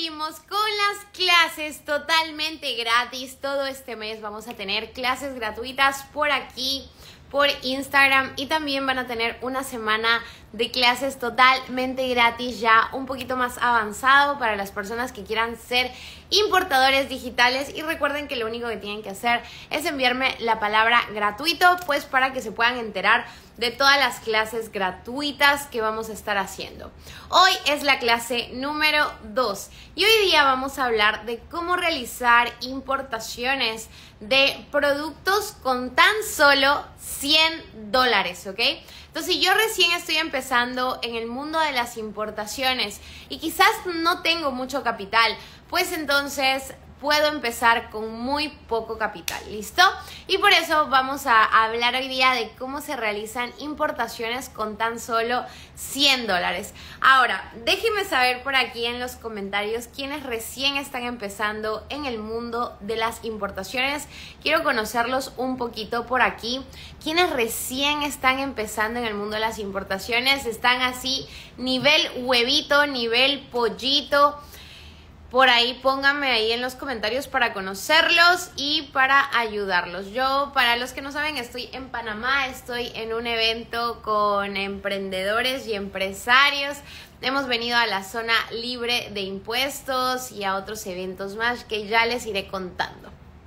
Seguimos con las clases totalmente gratis. Todo este mes vamos a tener clases gratuitas por aquí, por Instagram, y también van a tener una semana de clases totalmente gratis, ya un poquito más avanzado para las personas que quieran ser importadores digitales. Y recuerden que lo único que tienen que hacer es enviarme la palabra gratuito, pues para que se puedan enterar de todas las clases gratuitas que vamos a estar haciendo. Hoy es la clase número 2 y hoy día vamos a hablar de cómo realizar importaciones de productos con tan solo $100, ¿ok? Entonces, yo recién estoy empezando en el mundo de las importaciones y quizás no tengo mucho capital, pues entonces puedo empezar con muy poco capital, ¿listo? Y por eso vamos a hablar hoy día de cómo se realizan importaciones con tan solo $100. Ahora, déjenme saber por aquí en los comentarios quiénes recién están empezando en el mundo de las importaciones. Quiero conocerlos un poquito por aquí. Quienes recién están empezando en el mundo de las importaciones, están así, nivel huevito, nivel pollito. Por ahí pónganme ahí en los comentarios para conocerlos y para ayudarlos. Yo, para los que no saben, estoy en Panamá, estoy en un evento con emprendedores y empresarios. Hemos venido a la zona libre de impuestos y a otros eventos más que ya les iré contando.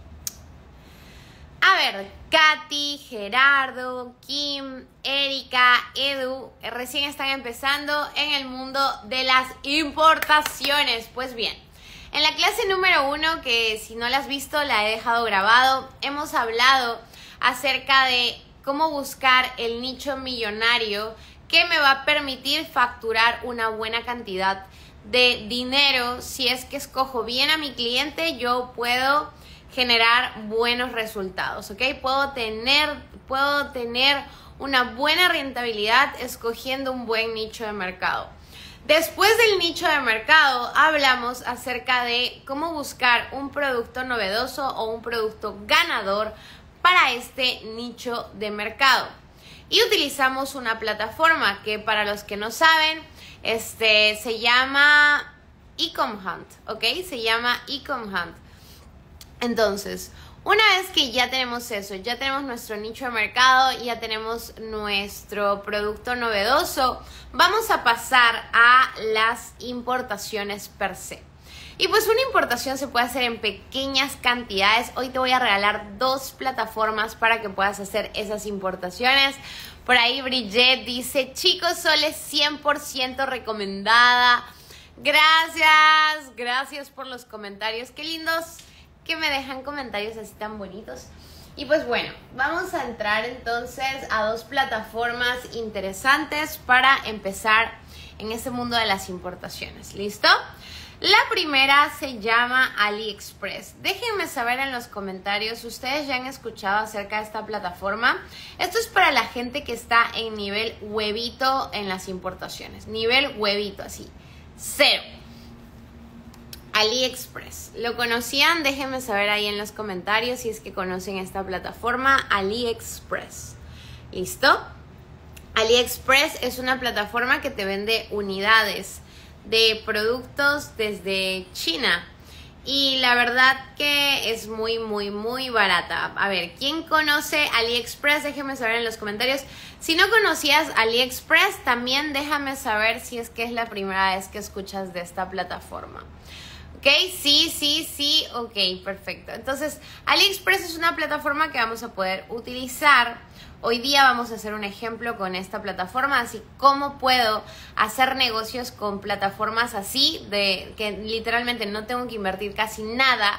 A ver, Katy, Gerardo, Kim, Erika, Edu, recién están empezando en el mundo de las importaciones. Pues bien, en la clase número 1, que si no la has visto la he dejado grabado, hemos hablado acerca de cómo buscar el nicho millonario que me va a permitir facturar una buena cantidad de dinero. Si es que escojo bien a mi cliente, yo puedo generar buenos resultados, ¿ok? Puedo tener una buena rentabilidad escogiendo un buen nicho de mercado. Después del nicho de mercado, hablamos acerca de cómo buscar un producto novedoso o un producto ganador para este nicho de mercado. Y utilizamos una plataforma que, para los que no saben, se llama EcomHunt, ¿ok? Se llama EcomHunt. Entonces, una vez que ya tenemos eso, ya tenemos nuestro nicho de mercado, ya tenemos nuestro producto novedoso, vamos a pasar a las importaciones per se. Y pues una importación se puede hacer en pequeñas cantidades. Hoy te voy a regalar 2 plataformas para que puedas hacer esas importaciones. Por ahí Bridget dice, chicos, Sol es 100% recomendada. Gracias por los comentarios, qué lindos que me dejan comentarios así tan bonitos. Y pues bueno, vamos a entrar entonces a 2 plataformas interesantes para empezar en este mundo de las importaciones. ¿Listo? La primera se llama AliExpress. Déjenme saber en los comentarios si ustedes ya han escuchado acerca de esta plataforma. Esto es para la gente que está en nivel huevito en las importaciones. Nivel huevito, así, 0. AliExpress. ¿Lo conocían? Déjenme saber ahí en los comentarios si es que conocen esta plataforma, AliExpress. ¿Listo? AliExpress es una plataforma que te vende unidades de productos desde China. Y la verdad que es muy barata. A ver, ¿quién conoce AliExpress? Déjenme saber en los comentarios. Si no conocías AliExpress, también déjame saber si es que es la primera vez que escuchas de esta plataforma. ¿Ok? Sí. Ok, perfecto. Entonces, AliExpress es una plataforma que vamos a poder utilizar. Hoy día vamos a hacer un ejemplo con esta plataforma, así como puedo hacer negocios con plataformas así, de que literalmente no tengo que invertir casi nada,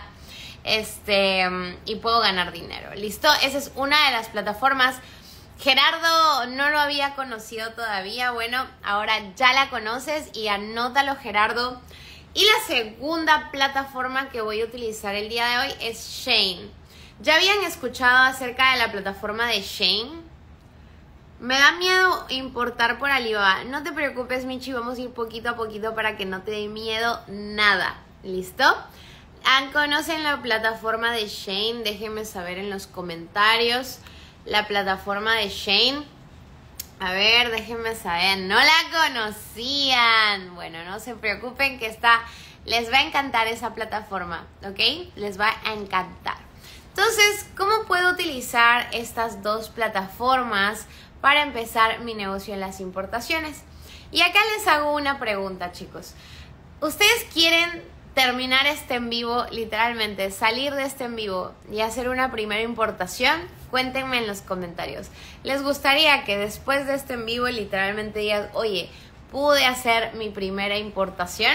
y puedo ganar dinero. ¿Listo? Esa es una de las plataformas. Gerardo no lo había conocido todavía. Bueno, ahora ya la conoces y anótalo, Gerardo. Y la segunda plataforma que voy a utilizar el día de hoy es Shein. ¿Ya habían escuchado acerca de la plataforma de Shein? Me da miedo importar por Alibaba. No te preocupes, Michi, vamos a ir poquito a poquito para que no te dé miedo nada. ¿Listo? ¿Conocen la plataforma de Shein? Déjenme saber en los comentarios. La plataforma de Shein. A ver, déjenme saber. No la conocían. Bueno, no se preocupen que les va a encantar esa plataforma, ¿ok? Les va a encantar. Entonces, ¿cómo puedo utilizar estas dos plataformas para empezar mi negocio en las importaciones? Y acá les hago una pregunta, chicos. ¿Ustedes quieren terminar este en vivo, literalmente, salir de este en vivo y hacer una primera importación? Cuéntenme en los comentarios. ¿Les gustaría que después de este en vivo literalmente digan, oye, pude hacer mi primera importación?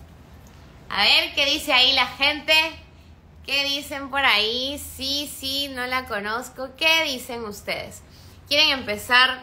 A ver, ¿qué dice ahí la gente? ¿Qué dicen por ahí? Sí, no la conozco. ¿Qué dicen ustedes? ¿Quieren empezar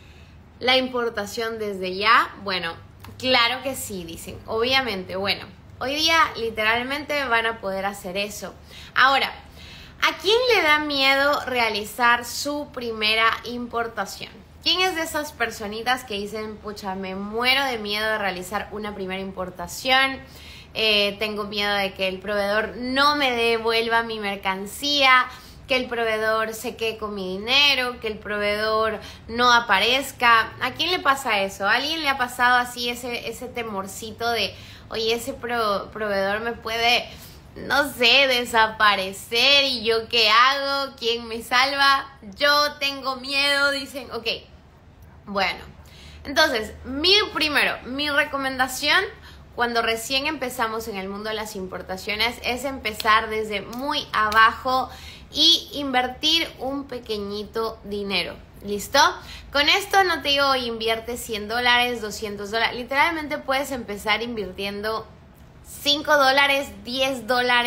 la importación desde ya? Bueno, claro que sí, dicen. Obviamente, bueno, hoy día literalmente van a poder hacer eso. Ahora, ¿a quién le da miedo realizar su primera importación? ¿Quién es de esas personitas que dicen, pucha, me muero de miedo de realizar una primera importación? Tengo miedo de que el proveedor no me devuelva mi mercancía, que el proveedor se quede con mi dinero, que el proveedor no aparezca. ¿A quién le pasa eso? ¿A alguien le ha pasado así ese temorcito de, oye, ese proveedor me puede, no sé, desaparecer y yo qué hago? ¿Quién me salva? Yo tengo miedo, dicen. Ok, bueno, entonces, mi recomendación cuando recién empezamos en el mundo de las importaciones es empezar desde muy abajo y invertir un pequeñito dinero. ¿Listo? Con esto no te digo invierte $100, $200. Literalmente puedes empezar invirtiendo $5, $10,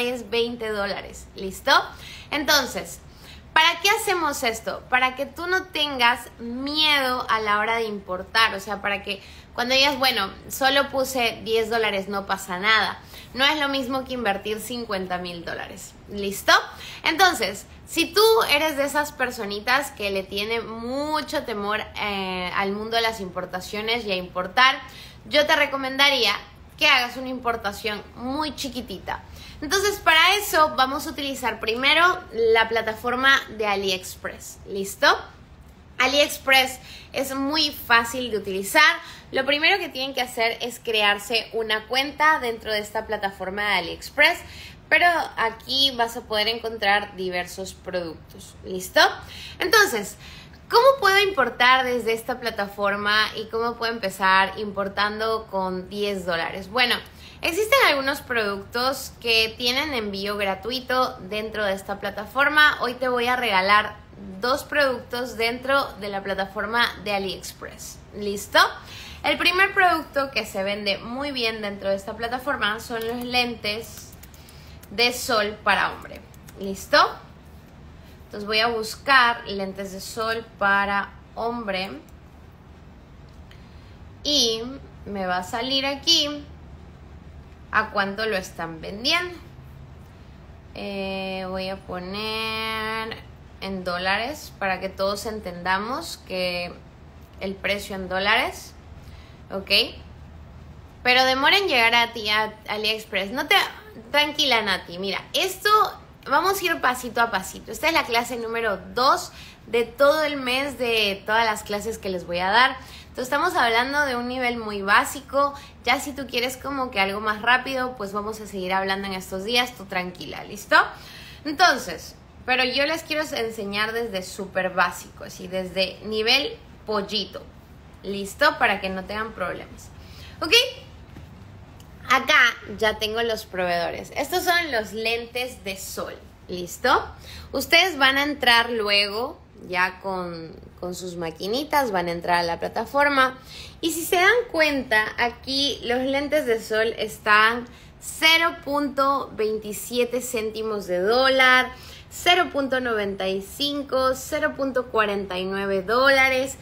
$20. ¿Listo? Entonces, ¿para qué hacemos esto? Para que tú no tengas miedo a la hora de importar. O sea, para que cuando digas, bueno, solo puse $10, no pasa nada. No es lo mismo que invertir $50,000. ¿Listo? Entonces, si tú eres de esas personitas que le tiene mucho temor al mundo de las importaciones y a importar, yo te recomendaría que hagas una importación muy chiquitita. Entonces, para eso vamos a utilizar primero la plataforma de AliExpress. ¿Listo? AliExpress es muy fácil de utilizar. Lo primero que tienen que hacer es crearse una cuenta dentro de esta plataforma de AliExpress, pero aquí vas a poder encontrar diversos productos. ¿Listo? Entonces, ¿cómo puedo importar desde esta plataforma y cómo puedo empezar importando con $10? Bueno, existen algunos productos que tienen envío gratuito dentro de esta plataforma. Hoy te voy a regalar 2 productos dentro de la plataforma de AliExpress. ¿Listo? El primer producto que se vende muy bien dentro de esta plataforma son los lentes de sol para hombre. ¿Listo? Entonces voy a buscar lentes de sol para hombre y me va a salir aquí a cuánto lo están vendiendo. Voy a poner en dólares para que todos entendamos que el precio en dólares, ¿ok? Pero demora en llegar a ti a AliExpress. Tranquila, Nati, mira, esto vamos a ir pasito a pasito. Esta es la clase número 2 de todo el mes, de todas las clases que les voy a dar. Entonces estamos hablando de un nivel muy básico. Ya si tú quieres como que algo más rápido, pues vamos a seguir hablando en estos días. Tú tranquila, ¿listo? Entonces, pero yo les quiero enseñar desde súper básico, así desde nivel pollito. ¿Listo? Para que no tengan problemas. ¿Ok? Acá ya tengo los proveedores. Estos son los lentes de sol. ¿Listo? Ustedes van a entrar luego ya con sus maquinitas, van a entrar a la plataforma. Y si se dan cuenta, aquí los lentes de sol están 0.27 céntimos de dólar, 0.95, 0.49 dólares,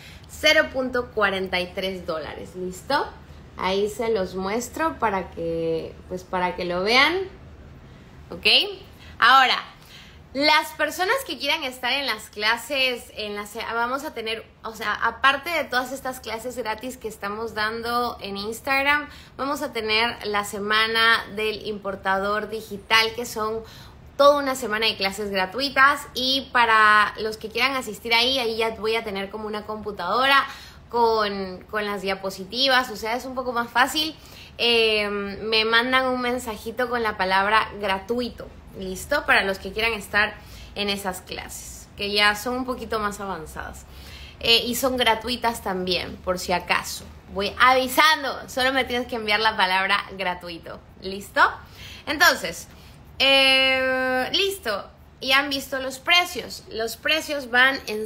0.43 dólares. ¿Listo? Ahí se los muestro para que lo vean. ¿Ok? Ahora, las personas que quieran estar en las clases, vamos a tener, o sea, aparte de todas estas clases gratis que estamos dando en Instagram, vamos a tener la semana del importador digital, que son toda una semana de clases gratuitas. Y para los que quieran asistir ahí ya voy a tener como una computadora con las diapositivas, o sea, es un poco más fácil. Me mandan un mensajito con la palabra gratuito, ¿listo? Para los que quieran estar en esas clases, que ya son un poquito más avanzadas. Y son gratuitas también, por si acaso. Voy avisando, solo me tienes que enviar la palabra gratuito, ¿listo? Entonces, listo. Y han visto los precios. Los precios van en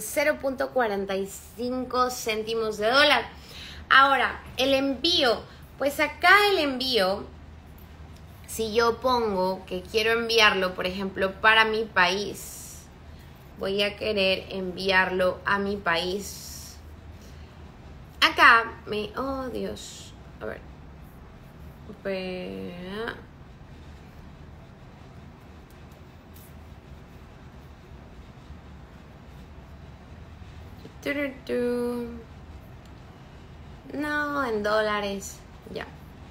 0.45 céntimos de dólar. Ahora, el envío. Pues acá el envío, si yo pongo que quiero enviarlo, por ejemplo, para mi país, voy a querer enviarlo a mi país. Acá oh Dios, a ver. No, en dólares. Ya.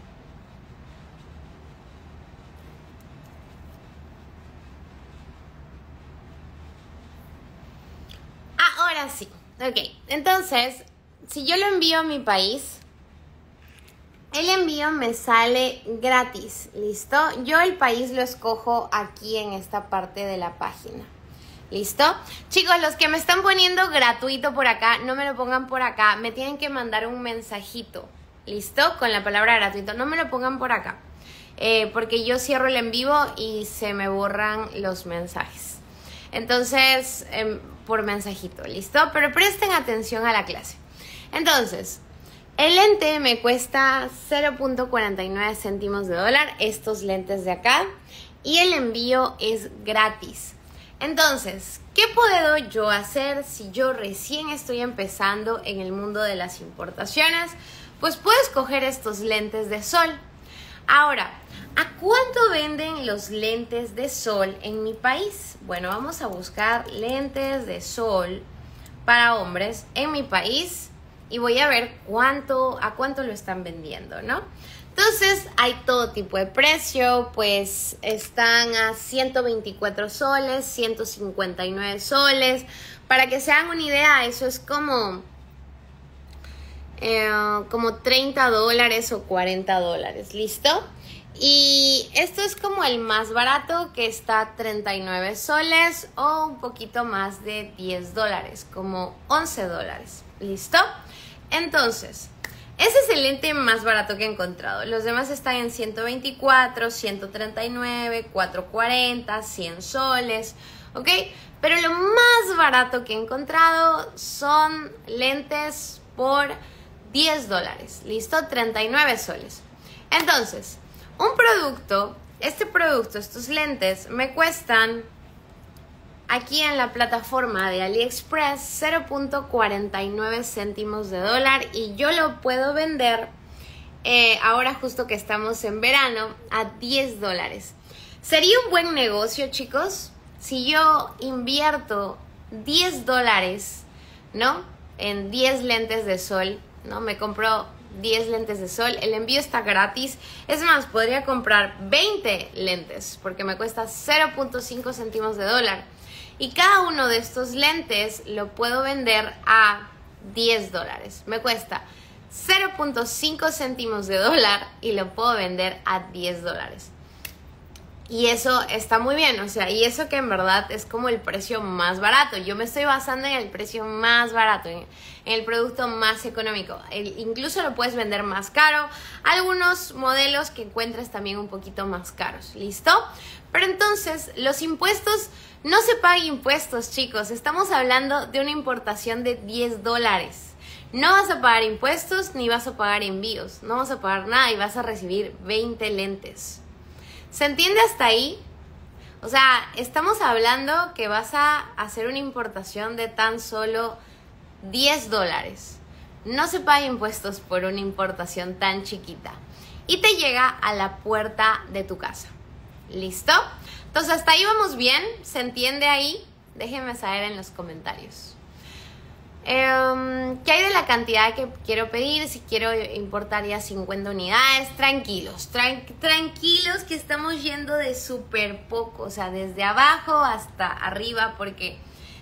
Ahora sí. Ok. Entonces, si yo lo envío a mi país, el envío me sale gratis. ¿Listo? Yo el país lo escojo aquí en esta parte de la página. ¿Listo? Chicos, los que me están poniendo gratuito por acá, no me lo pongan por acá. Me tienen que mandar un mensajito. ¿Listo? Con la palabra gratuito. No me lo pongan por acá. Porque yo cierro el en vivo y se me borran los mensajes. Entonces, por mensajito. ¿Listo? Pero presten atención a la clase. Entonces, el lente me cuesta 0.49 céntimos de dólar. Estos lentes de acá. Y el envío es gratis. Entonces, ¿qué puedo yo hacer si yo recién estoy empezando en el mundo de las importaciones? Pues puedo escoger estos lentes de sol. Ahora, ¿a cuánto venden los lentes de sol en mi país? Bueno, vamos a buscar lentes de sol para hombres en mi país y voy a ver a cuánto lo están vendiendo, ¿no? Entonces, hay todo tipo de precio, pues están a 124 soles, 159 soles. Para que se hagan una idea, eso es como 30 dólares o 40 dólares, ¿listo? Y esto es como el más barato, que está a 39 soles o un poquito más de 10 dólares, como 11 dólares, ¿listo? Entonces, ese es el lente más barato que he encontrado. Los demás están en 124, 139, 440, 100 soles, ¿ok? Pero lo más barato que he encontrado son lentes por 10 dólares, ¿listo? 39 soles. Entonces, estos lentes me cuestan aquí en la plataforma de AliExpress 0.49 céntimos de dólar y yo lo puedo vender ahora justo que estamos en verano a 10 dólares. Sería un buen negocio, chicos, si yo invierto 10 dólares, ¿no? En 10 lentes de sol, ¿no? Me compro 10 lentes de sol, el envío está gratis. Es más, podría comprar 20 lentes porque me cuesta 0.5 céntimos de dólar. Y cada uno de estos lentes lo puedo vender a 10 dólares. Me cuesta 0.5 céntimos de dólar y lo puedo vender a 10 dólares. Y eso está muy bien, o sea, y eso que en verdad es como el precio más barato. Yo me estoy basando en el precio más barato, en el producto más económico. Incluso lo puedes vender más caro. Algunos modelos que encuentres también un poquito más caros, ¿listo? Pero entonces, los impuestos, no se pagan impuestos, chicos. Estamos hablando de una importación de 10 dólares. No vas a pagar impuestos ni vas a pagar envíos. No vas a pagar nada y vas a recibir 20 lentes. ¿Se entiende hasta ahí? O sea, estamos hablando que vas a hacer una importación de tan solo 10 dólares. No se paga impuestos por una importación tan chiquita. Y te llega a la puerta de tu casa. ¿Listo? Entonces, hasta ahí vamos bien. ¿Se entiende ahí? Déjenme saber en los comentarios. ¿Qué hay de la cantidad que quiero pedir? Si quiero importar ya 50 unidades, tranquilos, tranquilos que estamos yendo de súper poco, o sea, desde abajo hasta arriba, porque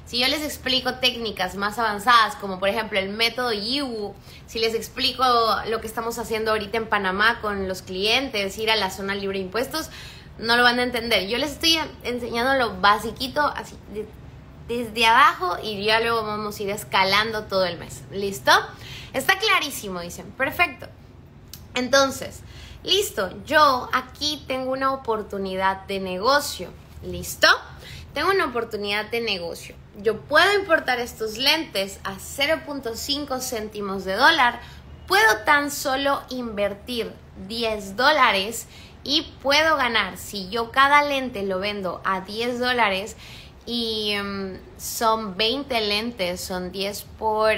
Si yo les explico técnicas más avanzadas, como por ejemplo el método Yiwu, si les explico lo que estamos haciendo ahorita en Panamá con los clientes, ir a la zona libre de impuestos, no lo van a entender. Yo les estoy enseñando lo basiquito, así desde abajo, y ya luego vamos a ir escalando todo el mes. ¿Listo? Está clarísimo, dicen. Perfecto. Entonces, listo. Yo aquí tengo una oportunidad de negocio. ¿Listo? Tengo una oportunidad de negocio. Yo puedo importar estos lentes a 0.5 céntimos de dólar. Puedo tan solo invertir $10 y puedo ganar. Si yo cada lente lo vendo a $10 y son 20 lentes, son 10 por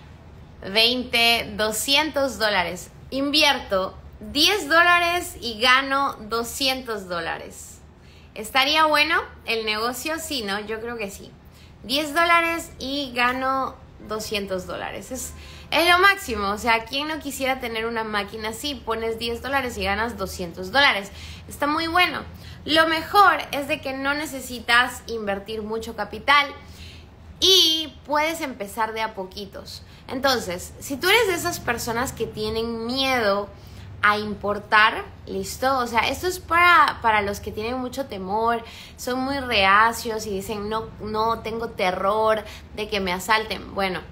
20, $200. Invierto $10 y gano $200. ¿Estaría bueno el negocio? Sí, ¿no? Yo creo que sí. $10 y gano $200. Es lo máximo. O sea, ¿quién no quisiera tener una máquina así? Pones $10 y ganas $200. Está muy bueno. Lo mejor es de que no necesitas invertir mucho capital y puedes empezar de a poquitos. Entonces, si tú eres de esas personas que tienen miedo a importar, ¿listo? O sea, esto es para los que tienen mucho temor, son muy reacios y dicen, no tengo terror de que me asalten. Bueno,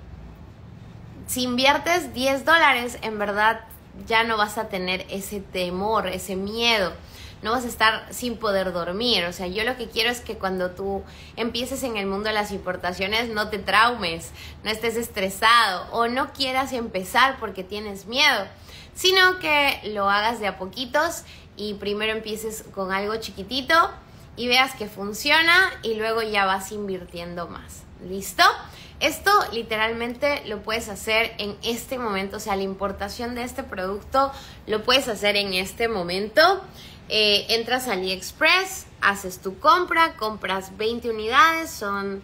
si inviertes $10, en verdad ya no vas a tener ese temor, ese miedo. No vas a estar sin poder dormir. O sea, yo lo que quiero es que cuando tú empieces en el mundo de las importaciones no te traumes, no estés estresado o no quieras empezar porque tienes miedo, sino que lo hagas de a poquitos y primero empieces con algo chiquitito y veas que funciona y luego ya vas invirtiendo más. ¿Listo? Esto literalmente lo puedes hacer en este momento. O sea, la importación de este producto lo puedes hacer en este momento. Entras a AliExpress, haces tu compra, compras 20 unidades, son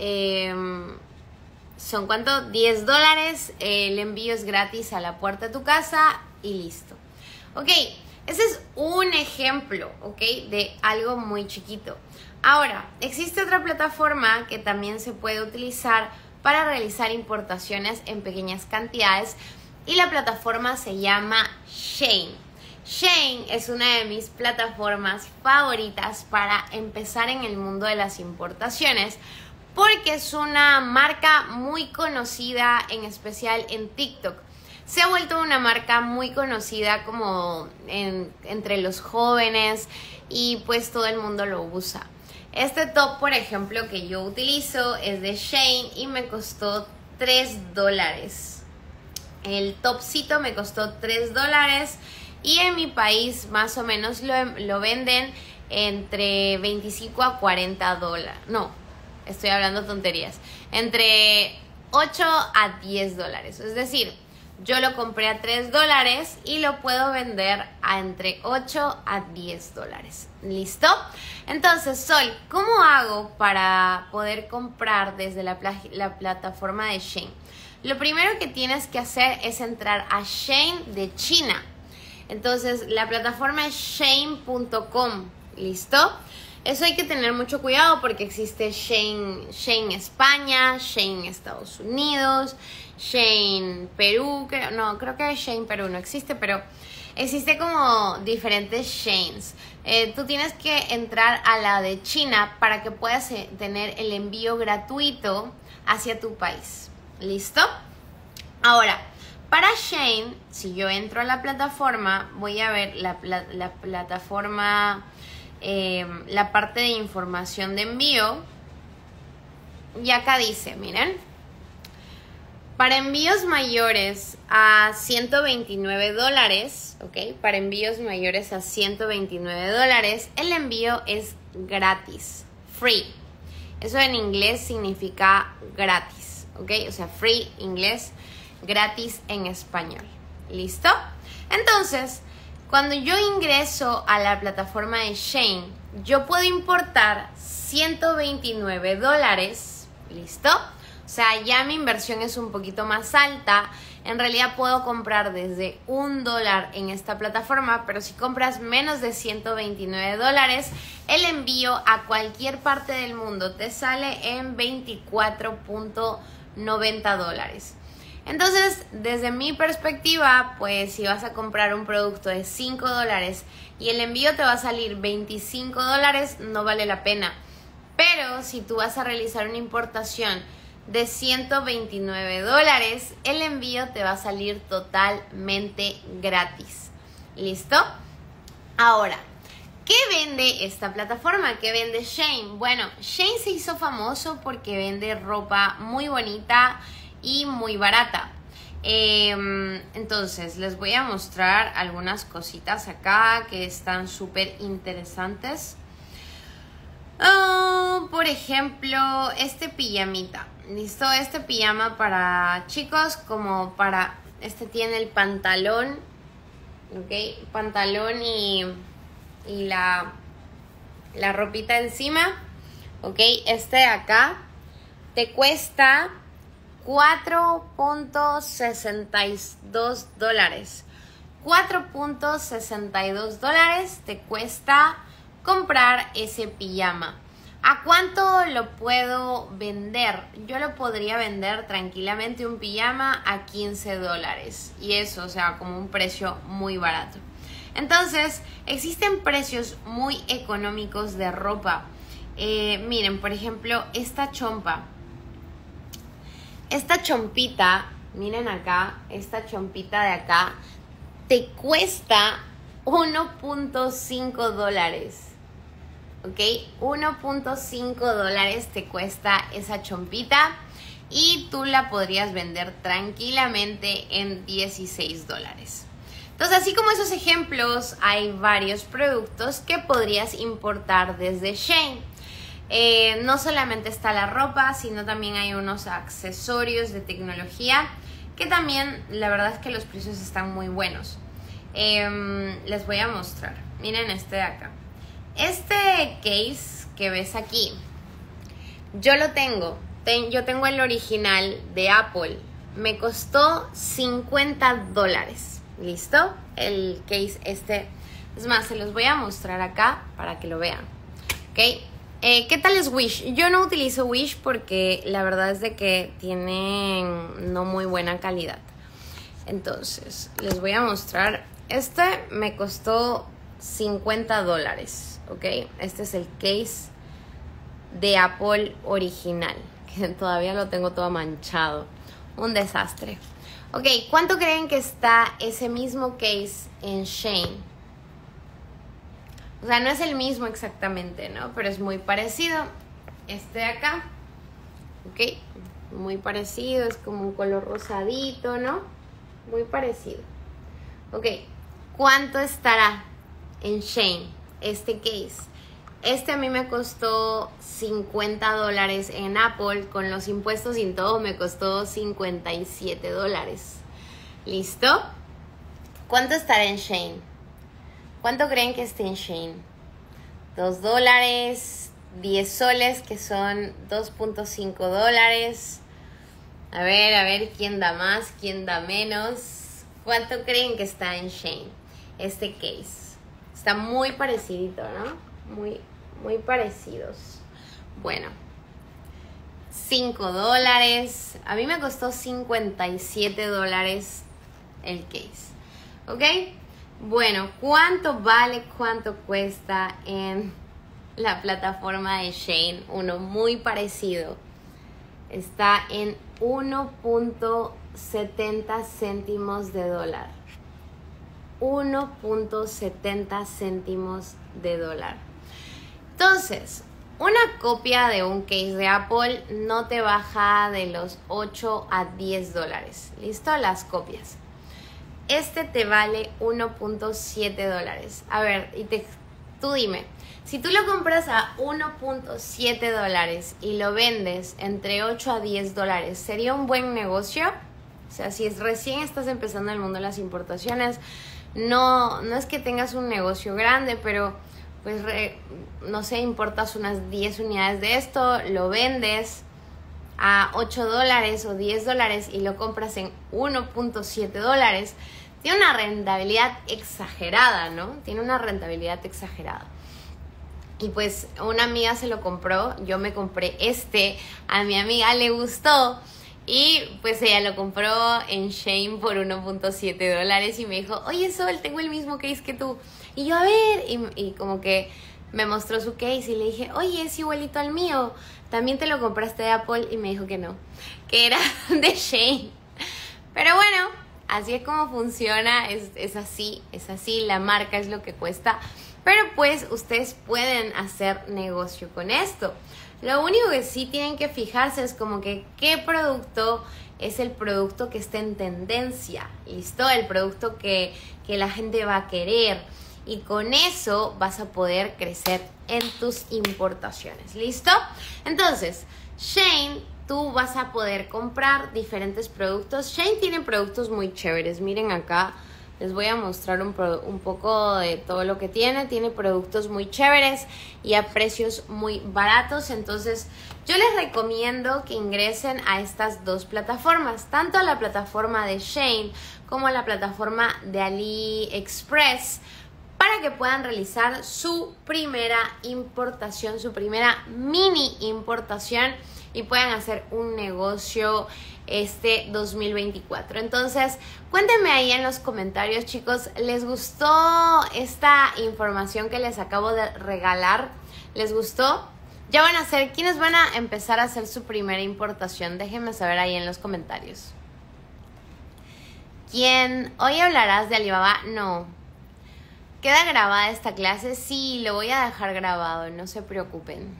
¿cuánto? $10, el envío es gratis a la puerta de tu casa y listo. Ok, ese es un ejemplo, ok, de algo muy chiquito. Ahora, existe otra plataforma que también se puede utilizar para realizar importaciones en pequeñas cantidades y la plataforma se llama Shein. Shein es una de mis plataformas favoritas para empezar en el mundo de las importaciones porque es una marca muy conocida, en especial en TikTok. Se ha vuelto una marca muy conocida como entre los jóvenes y pues todo el mundo lo usa. Este top, por ejemplo, que yo utilizo es de Shein y me costó $3. El topcito me costó $3 y en mi país más o menos lo venden entre 25 a $40. No, estoy hablando tonterías. Entre 8 a $10. Es decir, yo lo compré a $3 y lo puedo vender a entre 8 a $10. ¿Listo? Entonces, Sol, ¿cómo hago para poder comprar desde la plataforma de Shein? Lo primero que tienes que hacer es entrar a Shein de China. Entonces, la plataforma es Shein.com. ¿Listo? Eso hay que tener mucho cuidado porque existe Shein España, Shein Estados Unidos, Shein Perú, creo que Shein Perú no existe, pero existe como diferentes Sheins. Tú tienes que entrar a la de China para que puedas tener el envío gratuito hacia tu país. ¿Listo? Ahora, para Shein, si yo entro a la plataforma, voy a ver la plataforma, la parte de información de envío. Y acá dice, miren, para envíos mayores a $129, ¿ok? Para envíos mayores a $129, el envío es gratis, free. Eso en inglés significa gratis, ¿ok? O sea, free inglés, gratis en español. ¿Listo? Entonces, cuando yo ingreso a la plataforma de Shein, yo puedo importar $129. ¿Listo? O sea, ya mi inversión es un poquito más alta En realidad puedo comprar desde $1 en esta plataforma, pero si compras menos de $129, el envío a cualquier parte del mundo te sale en $24.90. Entonces, desde mi perspectiva, pues si vas a comprar un producto de $5 y el envío te va a salir $25, no vale la pena. Pero si tú vas a realizar una importación de $129, el envío te va a salir totalmente gratis. ¿Listo? Ahora, ¿qué vende esta plataforma? ¿Qué vende Shein? Bueno, Shein se hizo famoso porque vende ropa muy bonita y muy barata. Entonces les voy a mostrar algunas cositas acá que están súper interesantes. Por ejemplo, este pijamita. ¿Listo? Este pijama para chicos, como para... Este tiene el pantalón, ¿ok? Pantalón y la ropita encima, ¿ok? Este de acá te cuesta $4.62. $4.62 te cuesta comprar ese pijama. ¿A cuánto lo puedo vender? Yo lo podría vender tranquilamente un pijama a $15. Y eso, o sea, como un precio muy barato. Entonces, existen precios muy económicos de ropa. Miren, por ejemplo, esta chompa. Esta chompita, miren acá, esta chompita de acá, te cuesta $1.5. ¿Ok? $1.5 te cuesta esa chompita y tú la podrías vender tranquilamente en $16. Entonces, así como esos ejemplos, hay varios productos que podrías importar desde Shein. No solamente está la ropa, sino también hay unos accesorios de tecnología que también, la verdad es que los precios están muy buenos. Les voy a mostrar. Miren este de acá. Este case que ves aquí, yo lo tengo. Yo tengo el original de Apple. Me costó $50. ¿Listo? El case este. Es más, se los voy a mostrar acá para que lo vean. ¿Ok? ¿Qué tal es Wish? Yo no utilizo Wish porque la verdad es de que tienen no muy buena calidad. Entonces, les voy a mostrar. Este me costó $50. ¿Ok? Este es el case de Apple original, que todavía lo tengo todo manchado. Un desastre. Ok, ¿cuánto creen que está ese mismo case en Shein? O sea, no es el mismo exactamente, ¿no? Pero es muy parecido. Este de acá, ok, muy parecido, es como un color rosadito, ¿no? Muy parecido. Ok, ¿cuánto estará en Shein este case? Este a mí me costó $50 en Apple, con los impuestos y todo me costó $57. ¿Listo? ¿Cuánto estará en Shein? ¿Cuánto creen que esté en Shein? $2, 10 soles, que son $2.5. A ver, ¿quién da más? ¿Quién da menos? ¿Cuánto creen que está en Shein este case? Está muy parecidito, ¿no? Muy parecidos. Bueno, $5. A mí me costó $57 el case. ¿Ok? Bueno, ¿cuánto vale, cuánto cuesta en la plataforma de Shein? Uno muy parecido. Está en 1.70 céntimos de dólar. 1.70 céntimos de dólar. Entonces, una copia de un case de Apple no te baja de los 8 a $10. ¿Listo? Las copias. Este te vale $1.7. A ver, tú dime, si tú lo compras a $1.7 y lo vendes entre 8 a $10, ¿sería un buen negocio? O sea, si recién estás empezando en el mundo de las importaciones, no es que tengas un negocio grande, pero pues no sé, importas unas 10 unidades de esto, lo vendes a $8 o $10 y lo compras en $1.7, tiene una rentabilidad exagerada, ¿no? Tiene una rentabilidad exagerada. Y pues una amiga se lo compró, yo me compré a mi amiga le gustó y pues ella lo compró en Shein por $1.7 y me dijo, oye Sol, tengo el mismo case que tú. Y yo a ver, y como que me mostró su case y le dije, oye, es igualito al mío, ¿también te lo compraste de Apple? Y me dijo que no, que era de Shein. Pero bueno, así es como funciona, es así, la marca es lo que cuesta. Pero pues ustedes pueden hacer negocio con esto. Lo único que sí tienen que fijarse es como que qué producto es el producto que está en tendencia, ¿listo? El producto que la gente va a querer. Y con eso vas a poder crecer en tus importaciones, ¿listo? Entonces, Shein, tú vas a poder comprar diferentes productos. Shein tiene productos muy chéveres, miren acá. Les voy a mostrar un poco de todo lo que tiene. Tiene productos muy chéveres y a precios muy baratos. Entonces, yo les recomiendo que ingresen a estas dos plataformas. Tanto a la plataforma de Shein como a la plataforma de AliExpress, para que puedan realizar su primera importación, su primera mini importación y puedan hacer un negocio 2024. Entonces, cuéntenme ahí en los comentarios, chicos, ¿les gustó esta información que les acabo de regalar? ¿Les gustó? Ya van a hacer, ¿quiénes van a empezar a hacer su primera importación? Déjenme saber ahí en los comentarios. ¿Quién? ¿Hoy hablarás de Alibaba? No. ¿Queda grabada esta clase? Sí, lo voy a dejar grabado, no se preocupen.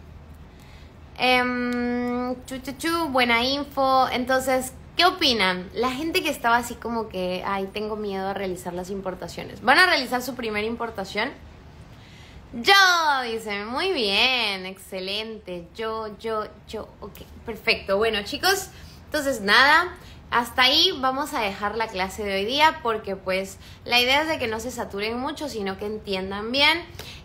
Buena info. Entonces, ¿qué opinan? La gente que estaba así como que, ay, tengo miedo a realizar las importaciones, ¿van a realizar su primera importación? Yo, dice, muy bien, excelente. Yo, ok, perfecto. Bueno, chicos, entonces nada, hasta ahí vamos a dejar la clase de hoy día porque pues la idea es de que no se saturen mucho, sino que entiendan bien.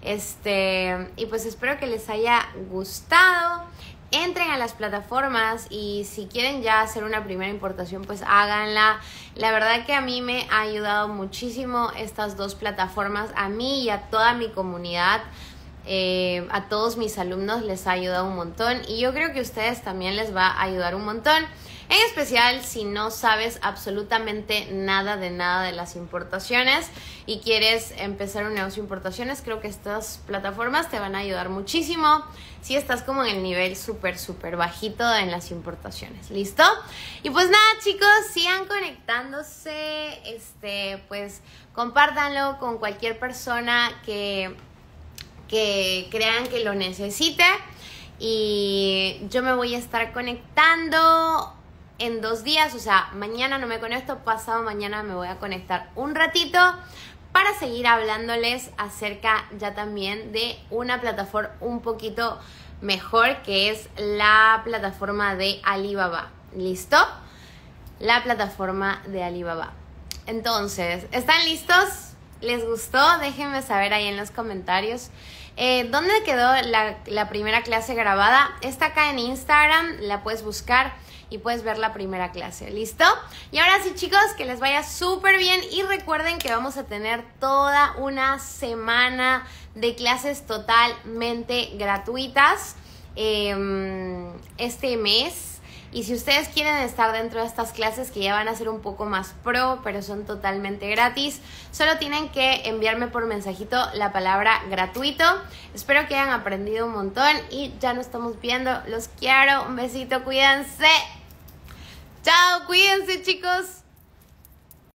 Y pues espero que les haya gustado. Entren a las plataformas y si quieren ya hacer una primera importación, pues háganla. La verdad que a mí me ha ayudado muchísimo estas dos plataformas, a mí y a toda mi comunidad. A todos mis alumnos les ha ayudado un montón y yo creo que a ustedes también les va a ayudar un montón. En especial si no sabes absolutamente nada de las importaciones y quieres empezar un negocio de importaciones, creo que estas plataformas te van a ayudar muchísimo si estás como en el nivel súper bajito en las importaciones. ¿Listo? Y pues nada, chicos, sigan conectándose, pues compártanlo con cualquier persona que crean que lo necesite. Y yo me voy a estar conectando en 2 días, o sea, mañana no me conecto, pasado mañana me voy a conectar un ratito para seguir hablándoles acerca ya también de una plataforma un poquito mejor, que es la plataforma de Alibaba. ¿Listo? La plataforma de Alibaba. Entonces, ¿están listos? ¿Les gustó? Déjenme saber ahí en los comentarios. ¿Dónde quedó la primera clase grabada? Está acá en Instagram, la puedes buscar y puedes ver la primera clase. ¿Listo? Y ahora sí, chicos, que les vaya súper bien y recuerden que vamos a tener toda una semana de clases totalmente gratuitas este mes. Y si ustedes quieren estar dentro de estas clases que ya van a ser un poco más pro, pero son totalmente gratis, solo tienen que enviarme por mensajito la palabra gratuito. Espero que hayan aprendido un montón y ya nos estamos viendo. Los quiero. Un besito. Cuídense. Chao. Cuídense, chicos.